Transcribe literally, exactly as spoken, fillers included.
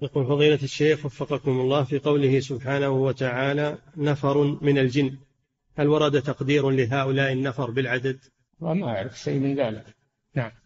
يقول فضيلة الشيخ وفقكم الله، في قوله سبحانه وتعالى نفر من الجن، هل ورد تقدير لهؤلاء النفر بالعدد؟ وما أعرف شيء من ذلك. نعم.